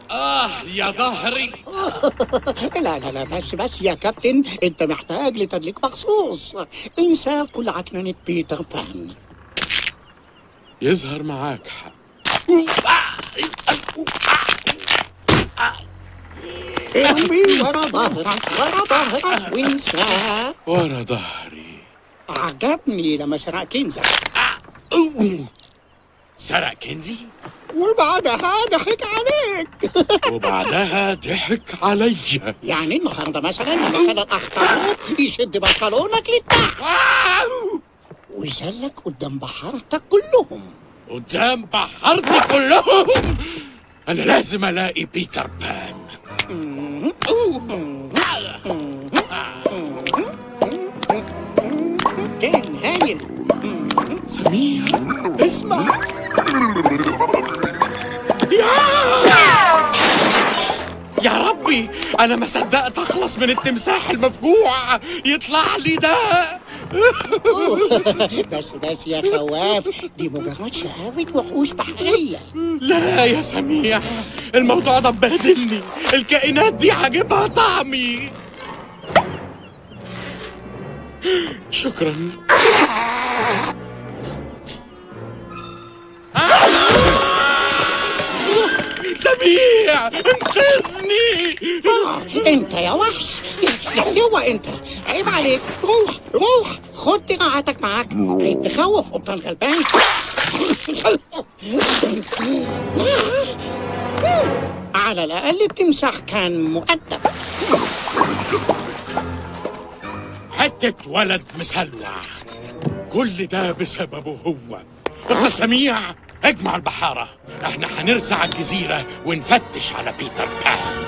يا ظهري. لا لا لا، بس يا كابتن، انت محتاج لتدليك مخصوص. انسى كل عكننة بيتر بان. يظهر معاك حق. ارمي ورا ظهرك ورا ظهرك وانسى. ورا ظهري. عجبني لما سرق كنزك. سرق كنزي؟ وبعدها ضحك عليك. وبعدها ضحك علي. يعني النهارده مثلا لما كان الاخطر يشد بنطلونك للتحت ويذلك قدام بحارتك كلهم. قدام بحارتي كلهم؟ انا لازم الاقي بيتر بان. كان هايل. سمير اسمع. يا ربي، انا ما صدقت اخلص من التمساح المفجوع يطلع لي ده. بس يا خواف، دي مجرد شقاوة وحوش بحرية. لا يا سميع، الموضوع ده مبهدلني. الكائنات دي عاجبها طعمي. شكرا. سميع انقذني. انت يا وحش، يا فتوة انت، عيب عليك. روح خد دراعاتك معاك. عيب تخوف قبطان غلبان. على الأقل التمساح كان مؤدب. حتة ولد مسلوع، كل ده بسببه هو. أستاذ سميع، اجمع البحارة، احنا هنرسع الجزيرة ونفتش على بيتر بان.